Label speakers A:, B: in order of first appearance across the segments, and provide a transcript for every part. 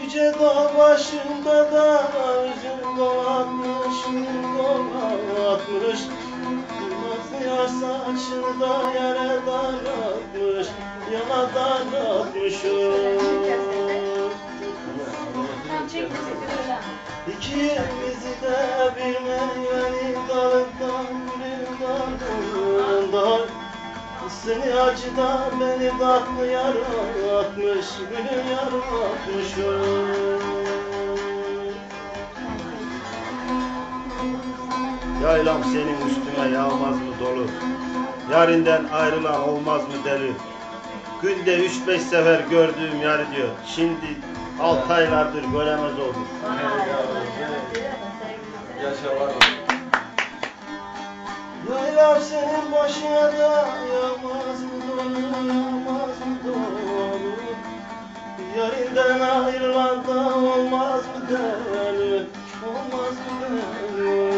A: Yüce dağ başında da üzüm dolatmış, gül dolatmış. Kırmızı yar saçını da yere daratmış, yana daratmış. İkimizi de bir meyvenin dalından, gülün dalından. Seni acıda beni tatlı yaratmış, gülüm yaratmış. Yaylam senin üstüne yağmaz mı dolu? Yarinden ayrılan olmaz mı deli? Günde 3-5 sefer gördüğüm yarı diyor. Şimdi 6 aylardır göremez oldum.
B: Yaşa var.
A: Yaylam senin başına da yağmaz mı dolu, yağmaz mı dolu? Yarinden ayrılan da olmaz mı deli, olmaz mı deli?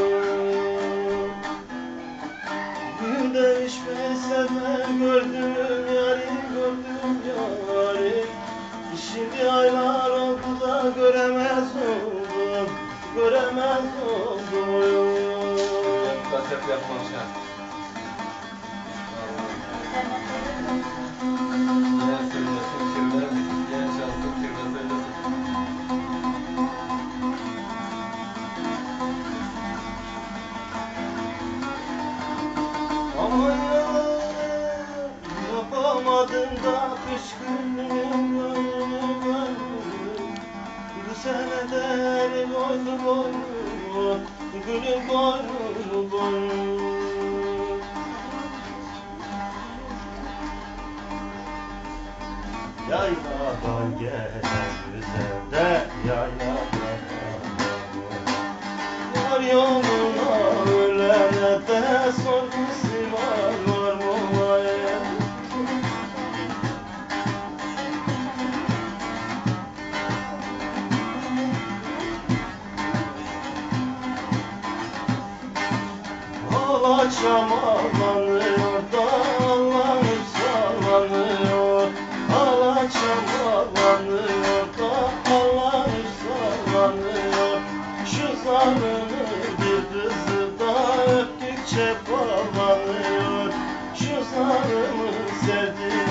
A: Günde 3-5 sefer gördüm yari, gördüm yari. Şimdi aylar oldu da göremez oldum, göremez oldum.
B: Kasep yapmak şart. Gel söylesin kirler, gel çalsın kirler söylesin.
A: Aman ya, yapamadım da kışkırtmanın gönlünü. Bu sene de eli boynu boynu, gülüm boynu boynu. Yayladan gelen güzel de yayladan. Yar yoluna ölene de sorgusu var mı vay? Alaçam ağlanıyor, dağlanıp sallanıyor. Alaçam ağlanıyor, dağlanıp sallanıyor. Şu zarının bir kızı da öptükçe bağlanıyor. Şu zarını sevdiğim